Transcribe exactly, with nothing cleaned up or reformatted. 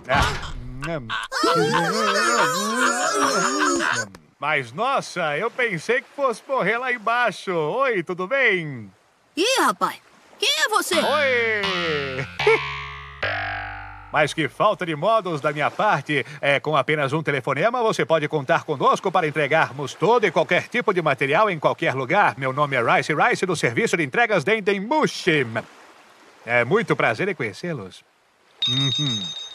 Ah, hum. Mas, nossa, eu pensei que fosse morrer lá embaixo. Oi, tudo bem? Ih, rapaz, quem é você? Oi! Mas que falta de modos da minha parte. É, com apenas um telefonema, você pode contar conosco para entregarmos todo e qualquer tipo de material em qualquer lugar. Meu nome é Rice Rice, do Serviço de Entregas Dendemushi. É muito prazer em conhecê-los. Uhum.